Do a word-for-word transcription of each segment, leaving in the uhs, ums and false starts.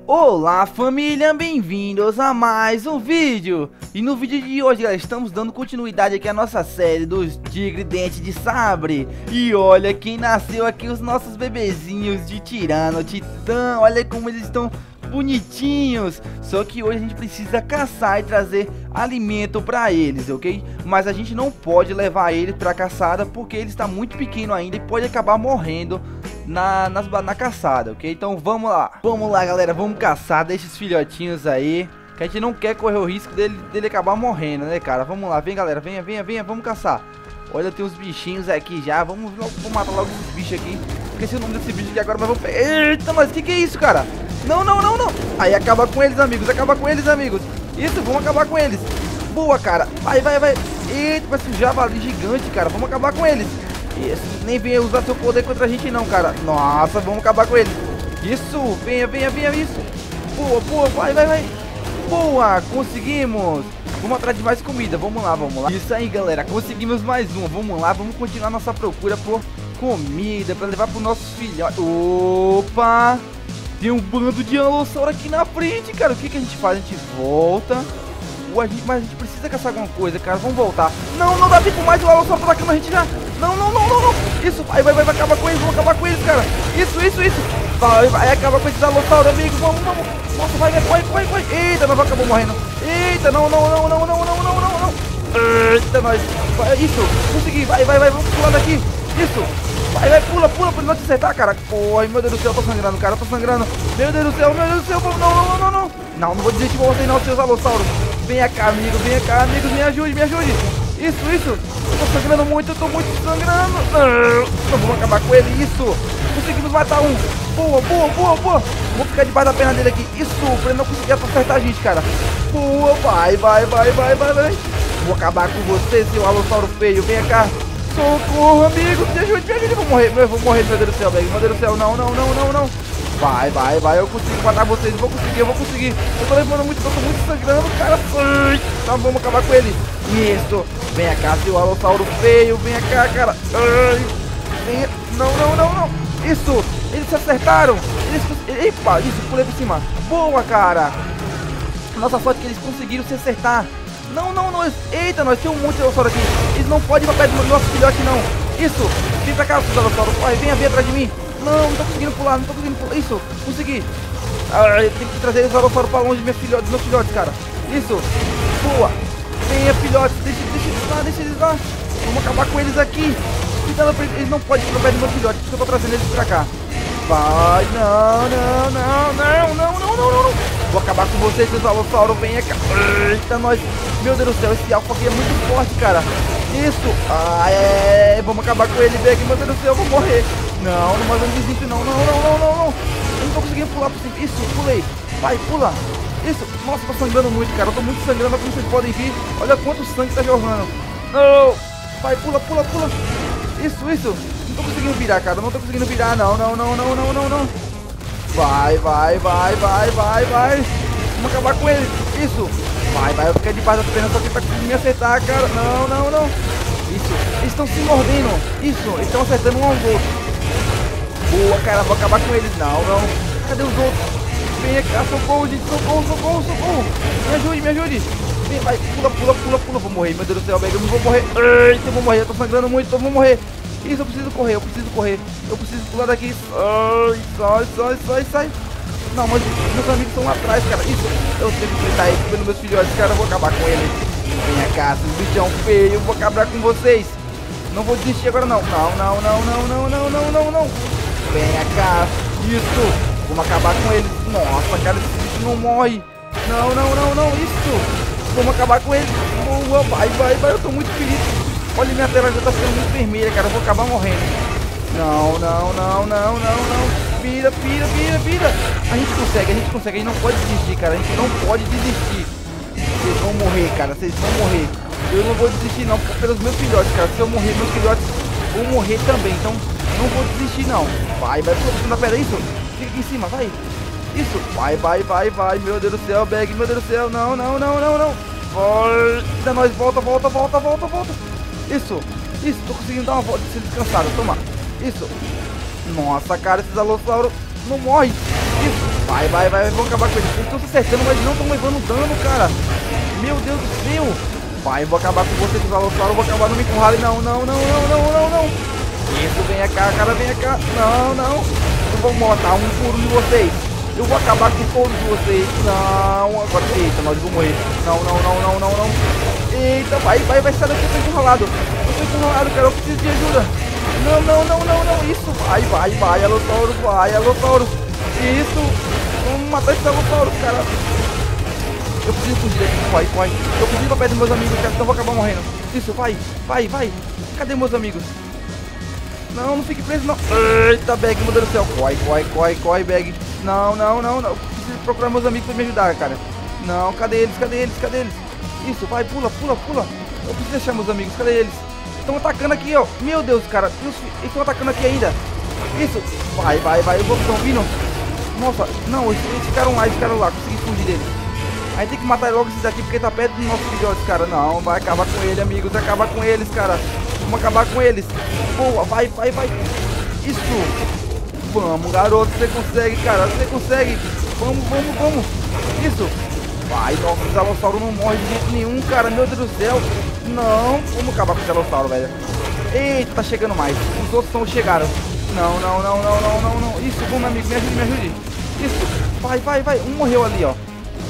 Olá família, bem-vindos a mais um vídeo. E no vídeo de hoje, galera, estamos dando continuidade aqui à nossa série dos Tigre Dente de Sabre. E olha quem nasceu aqui, os nossos bebezinhos de Tirano, Titã. Olha como eles estão bonitinhos. Só que hoje a gente precisa caçar e trazer alimento pra eles, ok? Mas a gente não pode levar ele pra caçada porque ele está muito pequeno ainda e pode acabar morrendo Na, nas, na caçada, ok? Então vamos lá. Vamos lá, galera, vamos caçar. Deixa esses filhotinhos aí, que a gente não quer correr o risco dele, dele acabar morrendo, né, cara? Vamos lá, vem, galera, venha, venha, venha, vamos caçar. Olha, tem uns bichinhos aqui já. Vamos, vamos matar logo esses bichos aqui. Esqueci o nome desse bicho aqui agora, mas vamos... Eita, mas o que que é isso, cara? Não, não, não, não. Aí, acaba com eles, amigos, acaba com eles, amigos. Isso, vamos acabar com eles. Boa, cara, vai, vai, vai. Eita, vai ser um javali gigante, cara. Vamos acabar com eles. Isso, nem venha usar seu poder contra a gente não, cara. Nossa, vamos acabar com ele. Isso, venha, venha, venha, isso. Boa, boa, vai, vai, vai. Boa, conseguimos. Vamos atrás de mais comida, vamos lá, vamos lá. Isso aí, galera, conseguimos mais um. Vamos lá, vamos continuar nossa procura por comida pra levar pro nossos filhotes. Opa, tem um bando de alossauro aqui na frente, cara. O que que a gente faz? A gente volta. Ué, a gente, mas a gente precisa caçar alguma coisa, cara. Vamos voltar. Não, não dá tempo mais. O alossauro tá atacando a gente já. Não, não, não, não, não. Isso, vai, vai, vai, vai acabar com eles. Vamos acabar com eles, cara. Isso, isso, isso. Vai, vai, acaba com esses alossauros, amigo. Vamos, vamos. Nossa, vai, vai, vai, vai, vai. Eita, nós acabou morrendo. Eita, não, não, não, não, não, não, não, não, não. Eita, nós. Vai, isso, consegui. Vai, vai, vai, vamos pular daqui. Isso. Vai, vai, pula, pula, pra ele não te acertar, cara. Ai, meu Deus do céu, eu tô sangrando, cara, eu tô sangrando. Meu Deus do céu, meu Deus do céu. Não, não, não, não, não. Não, não vou desistir de vocês não, seus alossauros. Venha cá, amigo, venha cá, amigos, me ajude, me ajude. Isso, isso. Eu tô sangrando muito, eu tô muito sangrando. Não, vamos acabar com ele, isso. Conseguimos matar um. Boa, boa, boa, boa. Vou ficar debaixo da perna dele aqui. Isso, pra ele não conseguir acertar a gente, cara. Boa, vai, vai, vai, vai, vai, vai. Vou acabar com você, seu alossauro feio. Venha cá. Socorro, amigo, me ajude, me ajude. Eu vou morrer, eu vou morrer, meu Deus do céu, velho. Meu Deus do céu, não, não, não, não, não. Vai, vai, vai, eu consigo matar vocês, eu vou conseguir, eu vou conseguir. Eu tô levando muito, eu tô muito sangrando, cara. Então vamos acabar com ele. Isso, vem cá, seu alossauro feio, vem cá, cara. Vem. Não, não, não, não. Isso, eles se acertaram. Eles, epa, isso, pulei por cima. Boa, cara. Nossa sorte que eles conseguiram se acertar. Não, não, não. Eita, nós temos um monte de alossauro aqui. Eles não podem ir pra perto do nosso filhote, não. Isso, vem pra cá, seus alossauros. Vai, venha, venha atrás de mim. Não, não tô conseguindo pular, não tô conseguindo pular. Isso, consegui. Ah, eu tenho que trazer esse alossauro pra longe dos meus filhotes, dos meus filhotes, cara. Isso, boa. Venha, filhotes, deixa, deixa eles lá, deixa eles lá. Vamos acabar com eles aqui. Então, eles não podem ir pra perto do meu filhote, por isso que eu tô trazendo eles pra cá. Vai, não, não, não, não, não, não, não, não. Vou acabar com vocês, seus alossauros, venha cá. Eita, nós. Meu Deus do céu, esse alfa aqui é muito forte, cara. Isso, ah, é, vamos acabar com ele, vem aqui, meu Deus do céu, eu vou morrer. Não, não, mas eu não desisto, não, não, não, não, não, não. Eu não tô conseguindo pular por cima. Isso, pulei. Vai, pula. Isso, nossa, tô sangrando muito, cara. Eu tô muito sangrando, como vocês podem ver. Olha quanto sangue tá jorrando. Não, vai, pula, pula, pula. Isso, isso. Não tô conseguindo virar, cara. Não tô conseguindo virar, não, não, não, não, não, não, não. Vai, vai, vai, vai, vai, vai. Vamos acabar com ele. Isso. Vai, vai, eu fiquei debaixo das pernas só que tá conseguindo me acertar, cara. Não, não, não. Isso, eles estão se mordendo. Isso, eles estão acertando um ao outro. Boa, cara, vou acabar com eles. Não, não. Cadê os outros? Vem cá, socorro, gente. Socorro, socorro, socorro. Me ajude, me ajude. Vem, vai, pula, pula, pula, pula. Vou morrer, meu Deus do céu, velho. Eu não vou morrer. Eita, eu vou morrer. Eu tô sangrando muito, eu vou morrer. Isso, eu preciso correr, eu preciso correr. Eu preciso pular daqui. Ai, sai, sai, sai, sai. Não, mas meus amigos estão lá atrás, cara. Isso, eu tenho que enfrentar eles pelos meus filhotes, cara. Eu vou acabar com eles. Vem cá, seus bichão feio. Eu vou acabar com vocês. Não vou desistir agora, não. Não, não, não, não, não, não, não, não, não. Venha cá, isso. Vamos acabar com eles. Nossa, cara, esse bicho não morre. Não, não, não, não, isso. Vamos acabar com eles. Boa, vai, vai, vai. Eu tô muito feliz. Olha, minha tela já tá ficando muito vermelha, cara. Eu vou acabar morrendo. Não, não, não, não, não, não. Vira, vira, vira, vira. A gente consegue, a gente consegue. A gente não pode desistir, cara. A gente não pode desistir. Vocês vão morrer, cara. Vocês vão morrer. Eu não vou desistir, não, pelos meus filhotes, cara. Se eu morrer, meus filhotes vão morrer também. Então, não vou desistir, não. Vai, vai, por cima da pedra, isso. Fica aqui em cima, vai. Isso, vai, vai, vai, vai. Meu Deus do céu, Bag, meu Deus do céu. Não, não, não, não, não. Vai. Dá nós, volta, volta, volta, volta, volta. Isso, isso. Tô conseguindo dar uma volta, se descansado. Toma. Isso. Nossa, cara, esses alossauros não morrem. Isso. Vai, vai, vai. Vou acabar com eles. Eles estão se acertando, mas não estão levando dano, cara. Meu Deus do céu. Vai, vou acabar com vocês, os Alossauro. Vou acabar, não me encurrale. Não, não, não, não, não, não, não. Isso, vem cá, cara, vem cá. Não, não. Eu vou matar um por um de vocês. Eu vou acabar com todos vocês. Não, agora. Eita, nós vamos morrer. Não, não, não, não, não, não. Eita, vai, vai, vai sair daqui. Eu tô encurralado. Eu tô encurralado, cara. Eu preciso de ajuda. Não, não, não, não, não. Isso. Vai, vai, vai, Alossauro. Vai, Alossauro. Isso. Vamos matar esse Alossauro, cara. Eu preciso fugir daqui. Vai, vai. Eu preciso pra perto dos meus amigos, cara. Senão eu vou acabar morrendo. Isso, vai, vai, vai. Cadê meus amigos? Não, não fique preso, não. Eita, Bag, meu Deus do céu. Corre, corre, corre, corre, Bag. Não, não, não, não. Eu preciso procurar meus amigos pra me ajudar, cara. Não, cadê eles? Cadê eles? Cadê eles? Isso, vai, pula, pula, pula. Eu preciso deixar meus amigos. Cadê eles? Estão atacando aqui, ó. Meu Deus, cara. Eles estão atacando aqui ainda. Isso. Vai, vai, vai. Eu vou estão vindo. Nossa, não, eles ficaram lá, eles ficaram lá. Consegui fugir deles. Aí tem que matar logo esses daqui porque tá perto dos nossos filhotes, cara. Não, vai acabar com ele, amigos. Vai acabar com eles, cara. Vamos acabar com eles. Boa, vai, vai, vai. Isso. Vamos, garoto. Você consegue, cara. Você consegue. Vamos, vamos, vamos. Isso. Vai, nossa, o Alossauro não morre de jeito nenhum, cara. Meu Deus do céu. Não. Vamos acabar com o Alossauro, velho. Eita, tá chegando mais. Os outros não chegaram. Não, não, não, não, não, não, não. Isso, vamos, amigo. Me ajude, me ajude. Isso. Vai, vai, vai. Um morreu ali, ó.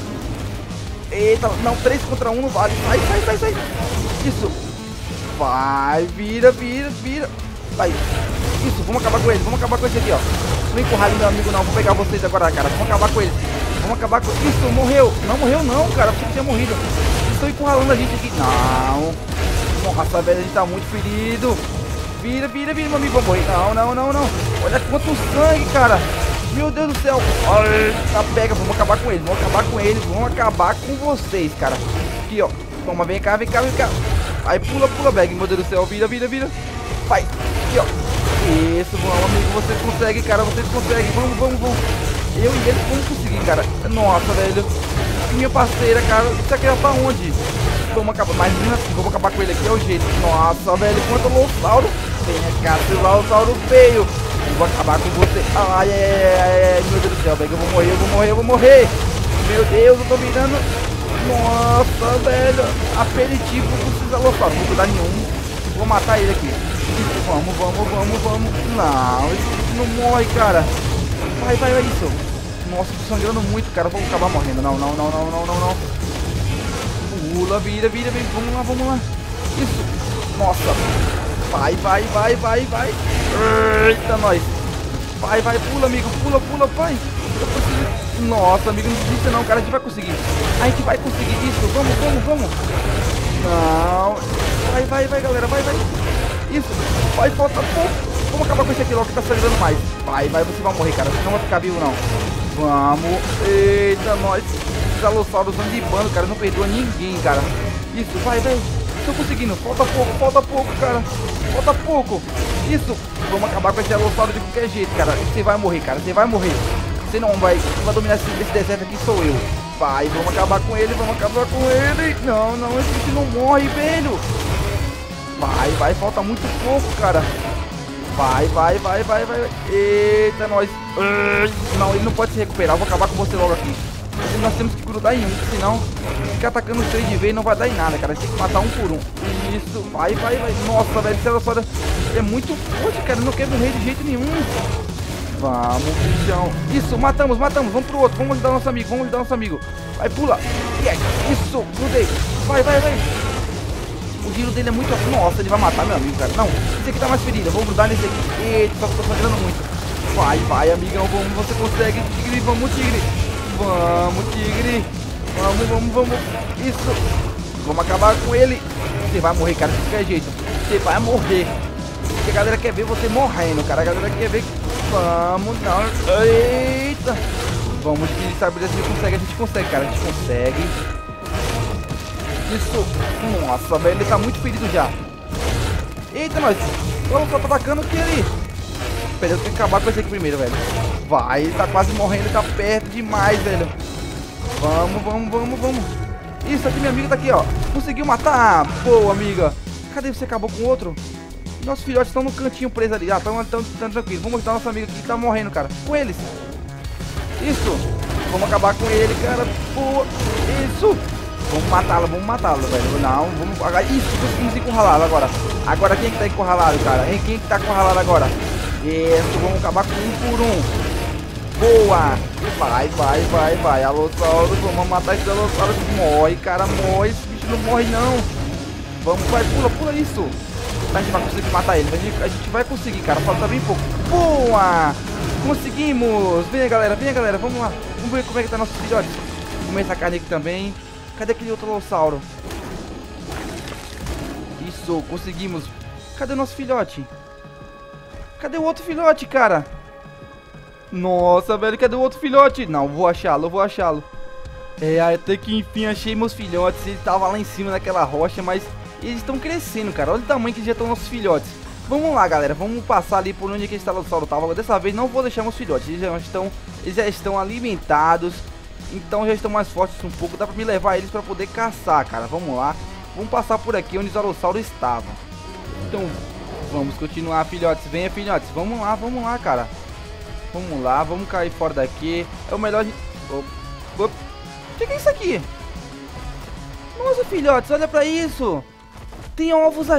Eita, não, três contra um não vale. Sai, sai, sai, sai. Isso. Vai, vira, vira, vira. Vai. Isso, vamos acabar com eles. Vamos acabar com esse aqui, ó. Não encurrale meu amigo, não. Vou pegar vocês agora, cara. Vamos acabar com eles. Vamos acabar com... Isso, morreu. Não morreu, não, cara. Você tinha morrido. Estão encurralando a gente aqui. Não. Nossa, velho, a gente tá muito ferido. Vira, vira, vira, meu amigo. Vamos morrer. Não, não, não, não. Olha quanto sangue, cara. Meu Deus do céu. Olha, tá, pega. Vamos acabar com eles. Vamos acabar com eles. Vamos acabar com vocês, cara. Aqui, ó. Toma, vem cá, vem cá, vem cá. Aí, pula, pula, Bag. Meu Deus do céu. Vira, vira, vira. Vai. Aqui, ó. Isso, vamos, amigo. Vocês conseguem, cara. Vocês conseguem. Vamos, vamos, vamos. Eu e eles vamos conseguir, cara. Nossa, velho. Minha parceira, cara. Isso aqui é pra onde? Vamos acabar. Mas assim, vamos acabar com ele aqui. É o jeito. Nossa, velho. Quanto Alossauro. Vem cá, seu Alossauro feio. Eu vou acabar com você. Ai, ai, ai, ai. Meu Deus do céu, velho. Eu vou morrer, eu vou morrer, eu vou morrer. Meu Deus, eu tô virando. Nossa, velho. Aperitivo dos Alossauros. Não vou dar nenhum. Vou matar ele aqui. Vamos, vamos, vamos, vamos. Não, esse bicho não morre, cara. Vai, vai, vai, isso. Nossa, tô sangrando muito, cara. Vou acabar morrendo. Não, não, não, não, não, não, não. Pula, vira, vira, vira. Vamos lá, vamos lá. Isso. Nossa. Vai, vai, vai, vai, vai. Eita, nós. Vai, vai, pula, amigo. Pula, pula, vai. Eu preciso... Nossa, amigo, não desista não, cara. A gente vai conseguir. A gente vai conseguir isso. Vamos, vamos, vamos. Não. Vai, vai, vai, galera. Vai, vai. Isso. Vai, falta pouco. Vamos acabar com esse aqui logo que tá sangrando mais. Vai, vai, você vai morrer, cara. Você não vai ficar vivo, não. Vamos. Eita, nós. Os Alossauros andam de bando, cara. Não perdoa ninguém, cara. Isso, vai, vai. Tô conseguindo. Falta pouco, falta pouco, cara. Falta pouco. Isso. Vamos acabar com esse Alossauro de qualquer jeito, cara. Você vai morrer, cara. Você vai morrer. Você não vai. Você vai dominar esse, esse deserto aqui, sou eu. Vai, vamos acabar com ele. Vamos acabar com ele. Não, não. Esse bicho não morre, velho. Vai, vai. Falta muito pouco, cara. Vai, vai, vai, vai, vai. Eita, nós. Não, ele não pode se recuperar. Eu vou acabar com você logo aqui. Nós temos que grudar em um, senão ficar atacando os três de vez não vai dar em nada, cara. A gente tem que matar um por um. Isso, vai, vai, vai. Nossa, velho, esse Alossauro é muito forte, cara. Não quer morrer de jeito nenhum. Vamos, bichão. Isso, matamos, matamos. Vamos pro outro. Vamos ajudar nosso amigo, vamos ajudar nosso amigo. Vai, pula. Yes. Isso, grudei. Vai, vai, vai. O giro dele é muito... Nossa, ele vai matar meu amigo, cara. Não, esse aqui tá mais ferido. Eu vou grudar nesse aqui. Eita, só que eu tô sangrando muito. Vai, vai, amigão. Vamos, você consegue. Tigre, vamos, tigre. Vamos, tigre. Vamos, vamos, vamos. Isso. Vamos acabar com ele. Você vai morrer, cara, de qualquer jeito. Você vai morrer. Porque a galera quer ver você morrendo, cara. A galera quer ver... Vamos, não. Eita. Vamos, tigre, sabe? A gente consegue, a gente consegue, cara. A gente consegue. Isso. Nossa, velho, ele tá muito ferido já. Eita, nós. Vamos, só tá atacando aqui ali. Pera, eu tenho que acabar com esse aqui primeiro, velho. Vai, ele tá quase morrendo, tá perto demais, velho. Vamos, vamos, vamos, vamos. Isso aqui, minha amiga tá aqui, ó. Conseguiu matar? Boa, amiga. Cadê você? Acabou com o outro? Nossos filhotes estão no cantinho presos ali. Ah, estão tranquilos. Vamos ajudar nossa amiga aqui que tá morrendo, cara. Com eles. Isso. Vamos acabar com ele, cara. Boa. Isso. Vamos matá-lo, vamos matá-lo, velho. Não, vamos... Isso, conseguimos encurralá-lo agora. Agora quem que tá encurralado, cara? Hein? Quem que tá encurralado agora? Isso, vamos acabar com um por um. Boa. Vai, vai, vai, vai. Alossauro, vamos matar esse Alossauro. Morre, cara, morre. Esse bicho não morre, não. Vamos, vai, pula, pula isso. A gente vai conseguir matar ele. A gente, a gente vai conseguir, cara. Falta bem pouco. Boa. Conseguimos. Venha, galera, venha, galera. Vamos lá. Vamos ver como é que tá nosso filhote. Vamos comer essa carne aqui também. Cadê aquele outro Alossauro? Isso, conseguimos. Cadê o nosso filhote? Cadê o outro filhote, cara? Nossa, velho, cadê o outro filhote? Não, vou achá-lo, vou achá-lo. É, até que enfim achei meus filhotes. Ele tava lá em cima daquela rocha, mas eles estão crescendo, cara. Olha o tamanho que já estão nossos filhotes. Vamos lá, galera, vamos passar ali por onde aquele Alossauro tava. Dessa vez não vou deixar meus filhotes. Eles já estão, eles já estão alimentados. Então já estão mais fortes um pouco. Dá pra me levar eles pra poder caçar, cara. Vamos lá. Vamos passar por aqui onde os Alossauros estavam. Então, vamos continuar, filhotes. Venha, filhotes. Vamos lá, vamos lá, cara. Vamos lá, vamos cair fora daqui. É o melhor... Opa, opa. O que é isso aqui? Nossa, filhotes, olha pra isso. Tem ovos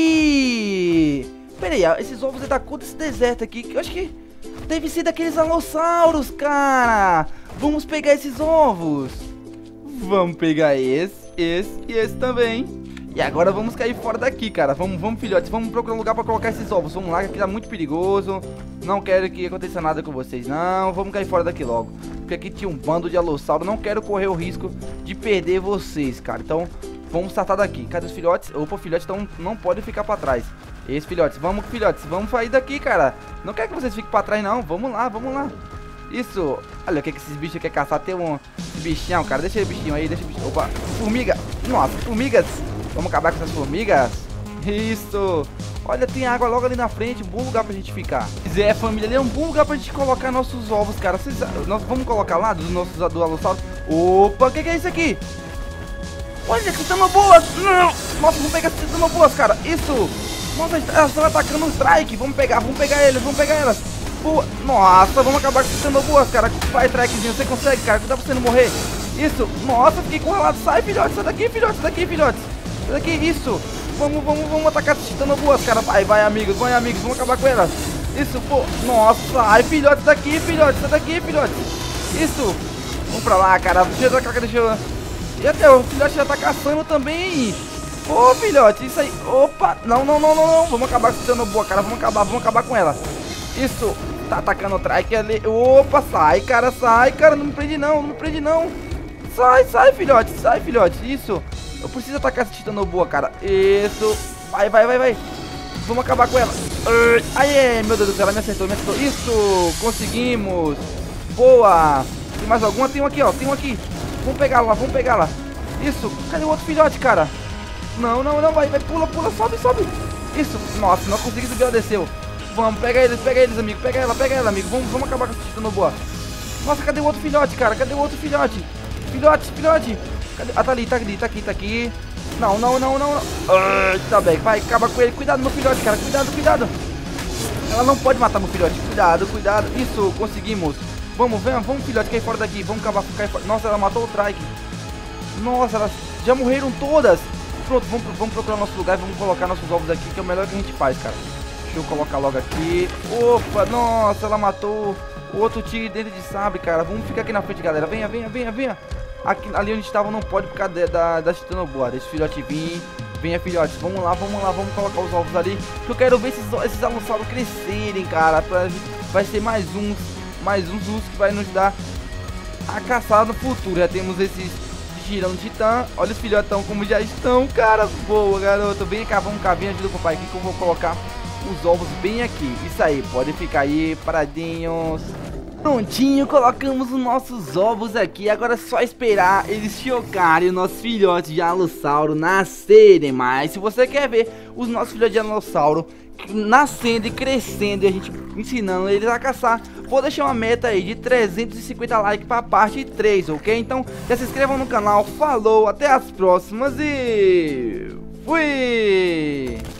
aqui. Pera aí, esses ovos é da cor desse deserto aqui. Que eu acho que deve ser daqueles Alossauros, cara. Vamos pegar esses ovos. Vamos pegar esse, esse e esse também. E agora vamos cair fora daqui, cara. Vamos, vamos, filhotes. Vamos procurar um lugar pra colocar esses ovos. Vamos lá, que aqui tá muito perigoso. Não quero que aconteça nada com vocês, não. Vamos cair fora daqui logo. Porque aqui tinha um bando de Alossauro. Não quero correr o risco de perder vocês, cara. Então, vamos startar daqui. Cadê os filhotes? Opa, filhotes então não podem ficar pra trás. Esse, filhotes. Vamos, filhotes. Vamos sair daqui, cara. Não quero que vocês fiquem pra trás, não. Vamos lá, vamos lá. Isso. Olha o que, que esses bichos querem caçar. Tem um bichinho, cara. Deixa o bichinho aí. Deixa o bichinho. Opa. Formiga. Nossa, formigas. Vamos acabar com essas formigas. Isso. Olha, tem água logo ali na frente. Um bom lugar pra gente ficar. Se é, família, ali é um bom lugar pra gente colocar nossos ovos, cara. Vocês, nós vamos colocar lá dos nossos do Alossauro. Opa, o que, que é isso aqui? Olha, titanoboas. Não. Nossa, vamos pegar essas titanoboas, cara. Isso. Nossa, elas estão atacando o Strike. Vamos pegar, vamos pegar eles, vamos pegar elas. Boa. Nossa, vamos acabar com as titanoboas, cara. Vai, Strikezinho, você consegue, cara. Cuidado pra você não morrer. Isso. Nossa, fiquei encurralado. Sai, filhote. Sai daqui, filhote. Sai daqui, filhote. Sai daqui, isso. Vamos, vamos, vamos atacar as titanoboas, cara. Vai, vai, amigos. Vai, amigos. Vamos acabar com elas. Isso, pô. Nossa. Ai, filhote, daqui, filhote. Sai daqui, filhote. Isso. Vamos pra lá, cara. Deixa eu atacar, deixa eu... E até o filhote já tá caçando também. Ô, filhote, isso aí. Opa. Não, não, não, não, não. Vamos acabar com a titanoboa, cara. Vamos acabar, vamos acabar com ela. Isso. Tá atacando o Trike ali. Opa, sai, cara, sai, cara. Não me prende não, não me prende não. Sai, sai, filhote, sai, filhote. Isso. Eu preciso atacar essa titanoboa, cara. Isso. Vai, vai, vai, vai. Vamos acabar com ela. Aê, meu Deus do céu, ela me acertou, me acertou. Isso, conseguimos. Boa. Tem mais alguma? Tem um aqui, ó. Tem um aqui. Vamos pegar lá, vamos pegar lá. Isso. Cadê o outro filhote, cara? Não, não, não. Vai, vai. Pula, pula. Sobe, sobe. Isso. Nossa, não consegui subir, ela desceu. Vamos, pega eles, pega eles, amigo. Pega ela, pega ela, amigo. Vamos, vamos acabar com essa titanoboa. Nossa, cadê o outro filhote, cara? Cadê o outro filhote? Filhote, filhote. Cadê? Ah, tá ali, tá ali, tá aqui, tá aqui. Não, não, não, não, não. Ah, tá bem, vai, acaba com ele. Cuidado, meu filhote, cara. Cuidado, cuidado. Ela não pode matar meu filhote. Cuidado, cuidado. Isso, conseguimos. Vamos, vamos, vamos, filhote, cair fora daqui. Vamos acabar, cair fora. Nossa, ela matou o Trike. Nossa, elas já morreram todas. Pronto, vamos, vamos procurar nosso lugar e vamos colocar nossos ovos aqui, que é o melhor que a gente faz, cara. Deixa eu colocar logo aqui. Opa, nossa, ela matou o outro tigre dentro de sabre, cara. Vamos ficar aqui na frente, galera. Venha, venha, venha, venha. Aqui, ali onde estava não pode por causa de, da, da titanoboa. Deixa o filhote vir. Venha, filhotes. Vamos lá, vamos lá. Vamos colocar os ovos ali. Que eu quero ver esses, esses alossauros crescerem, cara. Pra, vai ser mais uns, mais uns ursos que vai nos dar a caçada no futuro. Já temos esses girando titã. Olha os filhotão como já estão, cara. Boa, garoto. Vem cá, vamos cá. Vem, ajuda o papai aqui que eu vou colocar os ovos bem aqui. Isso aí, pode ficar aí paradinhos. Prontinho, colocamos os nossos ovos aqui. Agora é só esperar eles chocarem, os nossos filhotes de alossauro nascerem. Mas se você quer ver os nossos filhotes de alossauro nascendo e crescendo e a gente ensinando eles a caçar, vou deixar uma meta aí de trezentos e cinquenta likes para a parte três, ok? Então já se inscrevam no canal. Falou, até as próximas e fui!